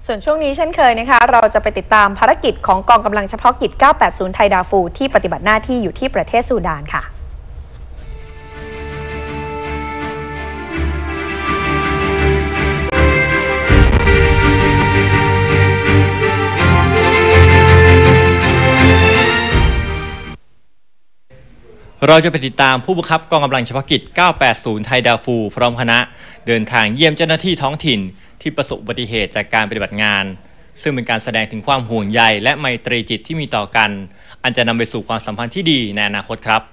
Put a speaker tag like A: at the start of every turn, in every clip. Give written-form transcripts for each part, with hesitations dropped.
A: ส่วนช่วงนี้เช่นเคยนะคะเราจะไปติดตามภารกิจของกองกำลังเฉพาะกิจ 980 ไทยดาฟูที่ปฏิบัติหน้าที่อยู่ที่ประเทศซูดานค่ะ
B: เราจะไปติดตามผู้บังคับกองกำลังเฉพาะกิจ 980 ไทยดาฟูพร้อมคณะเดินทางเยี่ยมเจ้าหน้าที่ท้องถิ่นที่ประสบอุบัติเหตุจากการปฏิบัติงานซึ่งเป็นการแสดงถึงความห่วงใยและไมตรีจิตที่มีต่อกันอันจะนำไปสู่ความสัมพันธ์ที่ดีในอนาคตครับ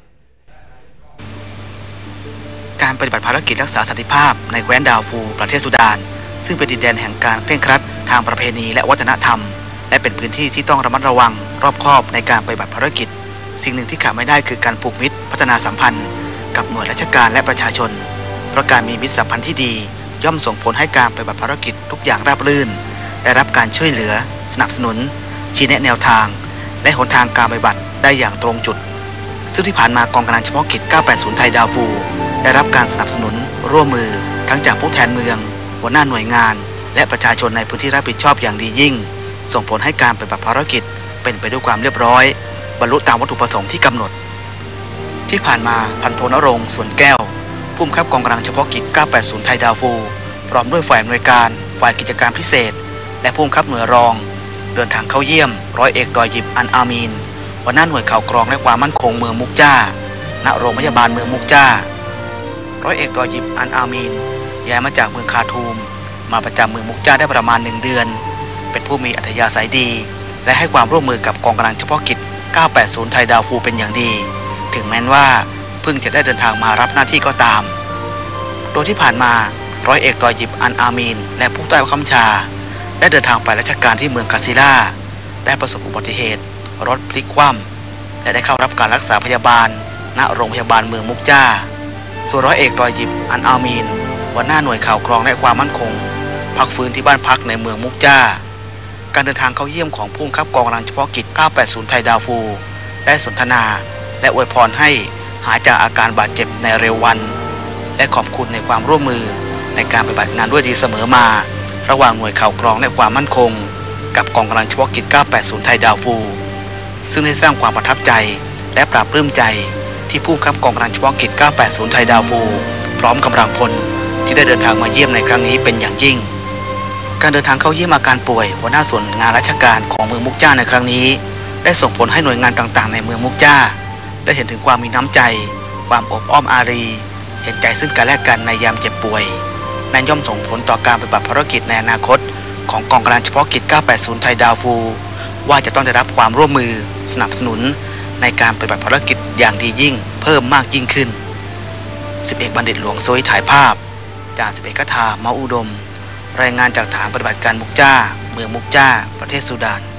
C: การปฏิบัติภารกิจรักษาสันติภาพในแคว้นดาฟูประเทศซูดานซึ่งเป็นดินแดนแห่งการเคร่งครัดทางประเพณีและวัฒนธรรมและเป็นพื้นที่ที่ต้องระมัดระวังรอบคอบในการปฏิบัติภารกิจสิ่งหนึ่งที่ขาดไม่ได้คือการผูกมิตรพัฒนาสัมพันธ์กับหน่วยราชการและประชาชนเพราะการมีมิตรสัมพันธ์ที่ดีย่อมส่งผลให้การปฏิบัติภารกิจทุกอย่างราบรื่นได้รับการช่วยเหลือสนับสนุนชี้แนะแนวทางและหนทางการปฏิบัติได้อย่างตรงจุดซึ่งที่ผ่านมากองกำลังเฉพาะกิจ 980 ไทยดาฟูได้รับการสนับสนุนร่วมมือทั้งจากผู้แทนเมืองหัวหน้าหน่วยงานและประชาชนในพื้นที่รับผิดชอบอย่างดียิ่งส่งผลให้การปฏิบัติภารกิจเป็นไปด้วยความเรียบร้อยบรรลุตามวัตถุประสงค์ที่กำหนดที่ผ่านมาพันโทณรงค์สวนแก้วผู้บังคับกองกำลังเฉพาะกิจ 980 ไทยดาฟูพร้อมด้วยฝ่ายอำนวยการฝ่ายกิจการพิเศษและผู้บังคับหน่วยรองเดินทางเข้าเยี่ยมร้อยเอกดอยยิบอันอามีนหัวหน้าหน่วยข่าวกรองและความมั่นคงเมืองมุกจ้าณโรงพยาบาลเมืองมุกจ้าร้อยเอกดอยยิบอันอามีนย้ายมาจากเมืองคาทูมมาประจำเมืองมุกจ้าได้ประมาณ1 เดือนเป็นผู้มีอัธยาศัยดีและให้ความร่วมมือกับกองกำลังเฉพาะกิจ 980 ไทยดาฟูเป็นอย่างดีถึงแม้ว่าเพิ่งจะได้เดินทางมารับหน้าที่ก็ตามโดยที่ผ่านมาร้อยเอกดอยยิบอันอามีนและผู้ใต้บังคับบัญชาได้เดินทางไปราชการที่เมืองกาซิล่าได้ประสบอุบัติเหตุรถพลิกคว่ำและได้เข้ารับการรักษาพยาบาลณโรงพยาบาลเมืองมุกจ้าส่วนร้อยเอกดอยยิบอันอามีนหัวหน้าหน่วยข่าวกรองและความมั่นคงพักฟื้นที่บ้านพักในเมืองมุกจ้าการเดินทางเข้าเยี่ยมของผู้บังคับกองกำลังเฉพาะกิจ 980 ไทยดาฟูได้สนทนาและอวยพรให้หายจากอาการบาดเจ็บในเร็ววันและขอบคุณในความร่วมมือในการปฏิบัติงานด้วยดีเสมอมาระหว่างหน่วยข่าวกรองและความมั่นคงกับกองกำลังเฉพาะกิจ 980 ไทยดาฟูซึ่งได้สร้างความประทับใจและปราบปลื้มใจที่ผู้บังคับกองกำลังเฉพาะกิจ 980 ไทยดาฟูพร้อมกำลังพลที่ได้เดินทางมาเยี่ยมในครั้งนี้เป็นอย่างยิ่งการเดินทางเข้าเยี่ยมอาการป่วยหัวหน้าส่วนงานราชการของเมืองมุกจ้าในครั้งนี้ได้ส่งผลให้หน่วยงานต่างๆในเมืองมุกจ้าได้เห็นถึงความมีน้ำใจความอบอ้อมอารีเห็นใจซึ่งกันและกันในยามเจ็บป่วยนั่นย่อมส่งผลต่อการปฏิบัติภารกิจในอนาคตของกองกำลังเฉพาะกิจ 980 ไทยดาฟูว่าจะต้องได้รับความร่วมมือสนับสนุนในการปฏิบัติภารกิจอย่างดียิ่งเพิ่มมากยิ่งขึ้น10 เอกบัณฑิตหลวงซุยถ่ายภาพจาก10 เอกคทาเมาอุดมรายงานจากฐานปฏิบัติการมุกจ้าเมืองมุกจ้าประเทศซูดาน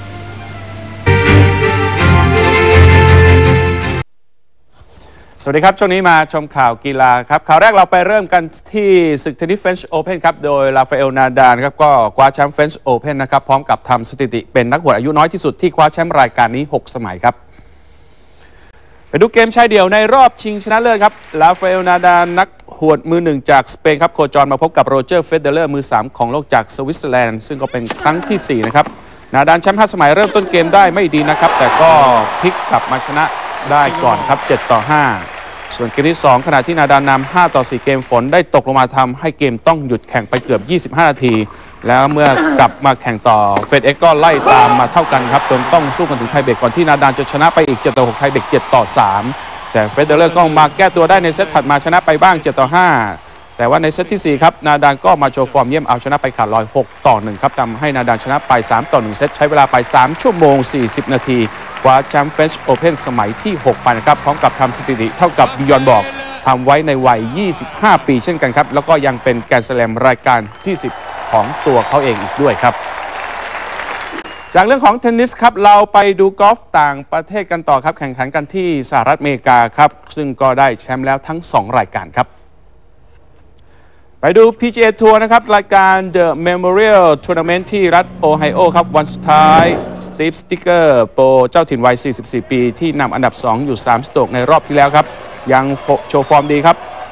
D: สวัสดีครับช่วงนี้มาชมข่าวกีฬาครับข่าวแรกเราไปเริ่มกันที่ศึกเทนนิสเฟรนช์โอเพ่นครับโดยราฟาเอลนาดาลครับก็คว้าแชมป์เฟรนช์โอเพ่นนะครับพร้อมกับทำสถิติเป็นนักหวดอายุน้อยที่สุดที่คว้าแชมป์รายการนี้6 สมัยครับไปดูเกมชายเดี่ยวในรอบชิงชนะเลิศครับราฟาเอลนาดาลนักหวดมือ1จากสเปนครับโคจรมาพบกับโรเจอร์เฟเดเลอร์มือ3ของโลกจากสวิตเซอร์แลนด์ซึ่งก็เป็นครั้งที่4นะครับนาดาลแชมป์5 สมัยเริ่มต้นเกมได้ไม่ดีนะครับแต่ก็พลิกกลับมาชนะได้ก่อนครับ7-5ส่วนเกมที่2ขณะที่นาดาลนำ5-4เกมฝนได้ตกลงมาทำให้เกมต้องหยุดแข่งไปเกือบ25 นาทีแล้วเมื่อกลับมาแข่งต่อเฟดเอ็กก็ไล่ตามมาเท่ากันครับจนต้องสู้กันถึงไทเบรกก่อนที่นาดาลจะชนะไปอีก7-6ไทเบรก7-3แต่เฟเดเลอร์ก็มาแก้ตัวได้ในเซตถัดมาชนะไปบ้าง7-5แต่ว่าในเซตที่4ครับนาดาลก็มาโชว์ฟอร์มเยี่ยมเอาชนะไปขาดลอย6-1ครับทำให้นาดาลชนะไป3-1เซตใช้เวลาไป3 ชั่วโมง 40 นาทีคว้าแชมป์เฟรนช์โอเพ่นสมัยที่6ไปนะครับพร้อมกับทำสถิติเท่ากับบิยอนบอกทำไว้ในวัย25 ปีเช่นกันครับแล้วก็ยังเป็นแกรนด์สแลมรายการที่10ของตัวเขาเองอีกด้วยครับจากเรื่องของเทนนิสครับเราไปดูกอล์ฟต่างประเทศกันต่อครับแข่งขันกันที่สหรัฐอเมริกาครับซึ่งก็ได้แชมป์แล้วทั้ง2 รายการครับไปดู PGA ทัวร์นะครับรายการ The Memorial Tournament ที่รัฐโอไฮโอครับวันสุดท้ายสตีฟสติกเกอร์โปรเจ้าถิ่นวัย44 ปีที่นำอันดับ2อยู่3 สโตรกในรอบที่แล้วครับยังโชว์ฟอร์มดีครับ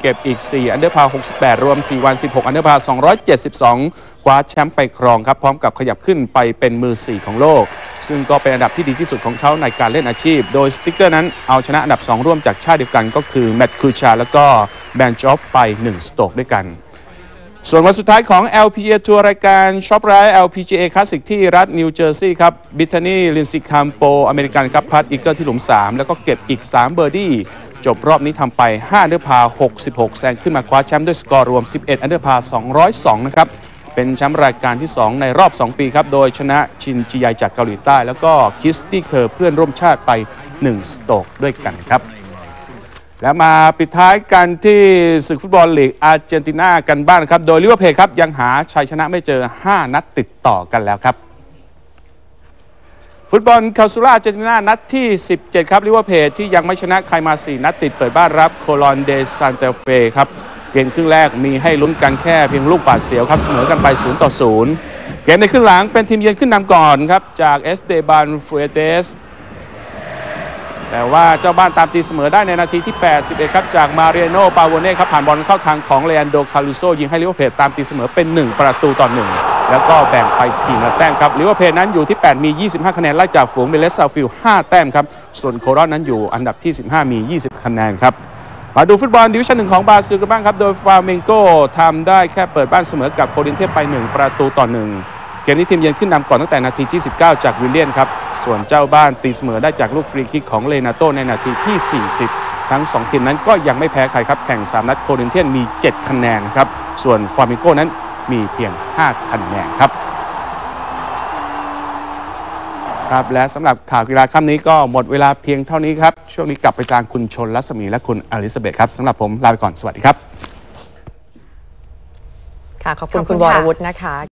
D: เก็บอีก4อันเดอร์พา68รวม4วัน16อันเดอร์พา272คว้าแชมป์ไปครองครับพร้อมกับขยับขึ้นไปเป็นมือ4ของโลกซึ่งก็เป็นอันดับที่ดีที่สุดของเขาในการเล่นอาชีพโดยสติ๊กเกอร์นั้นเอาชนะอันดับ2ร่วมจากชาติเดียวกันก็คือแมตต์คูชาแล้วก็แบนจอฟไป1สโตรกด้วยกันส่วนวันสุดท้ายของ LPGA ทัวร์รายการช็อปไร้ LPGA คลาสสิกที่รัฐนิวเจอร์ซีย์ครับบิทานีลินซีคัมโปอเมริกันครับพัดอีเกิลที่หลุม3แล้วก็เก็บอีก3เบอร์ดี้จบรอบนี้ทำไป5อันเดอร์พา66แซงขึ้นมาคว้าแชมป์ด้วยสกอร์รวม11อันเดอร์พา202นะครับเป็นแชมป์รายการที่2ในรอบ2ปีครับโดยชนะชินจิยายจากเกาหลีใต้แล้วก็คิสตี้เคอร์เพื่อนร่วมชาติไป1สโตรกด้วยกันครับและมาปิดท้ายกันที่ศึกฟุตบอลลีกอาร์เจนตินากันบ้างครับโดยลิเวอร์พูลครับยังหาชัยชนะไม่เจอ5นัดติดต่อกันแล้วครับฟุตบอลคาซูล่าอาร์เจนตินานัดที่17ครับลิเวอร์พูลที่ยังไม่ชนะใครมา4นัดติดเปิดบ้านรับโคลอนเดซานเตเฟครับเกมครึ่งแรกมีให้ลุ้นกันแค่เพียงลูกบาดเสียวครับเสมอกันไป0-0เกมในครึ่งหลังเป็นทีมเยือนขึ้นนำก่อนครับจากเอสเตบานฟูเอเตสแต่ว่าเจ้าบ้านตามตีเสมอได้ในนาทีที่81ครับจากมาเรียโนปาโวเน่ครับผ่านบอลเข้าทางของเลอันโดคารูโซยิงให้ลิเวอร์พูลตามตีเสมอเป็น1-1แล้วก็แบ่งไปทีมละแต้มครับลิเวอร์พูลนั้นอยู่ที่8มี25คะแนนไล่จากฝูงเบเลสซาฟิลด์5แต้มครับส่วนโคลอนนั้นอยู่อันดับที่15มี20คะแนนครับมาดูฟุตบอลดิวิชั่น1ของบราซิลกันบ้างครับโดยฟลาเมงโกทำได้แค่เปิดบ้านเสมอกับโครินเทียสไป1-1เกมนี้ทีมเยือนขึ้นนำก่อนตั้งแต่นาทีที่19จากวิลเลียนครับส่วนเจ้าบ้านตีเสมอได้จากลูกฟรีคิกของเลนาโตในนาทีที่40ทั้ง2ทีมนั้นก็ยังไม่แพ้ใครครับแข่ง3นัดโครินเทียสมี7คะแนนครับส่วนฟลาเมงโกนั้นมีเพียง5คะแนนครับและสำหรับข่าวกีฬาค่ำนี้ก็หมดเวลาเพียงเท่านี้ครับช่วงนี้กลับไปทางคุณชนรัศมีและคุณอลิซาเบธครับสำหรับผมลาไปก่อนสวัสดีครับ
E: ค่ะขอบคุณคุณวรวุฒินะคะ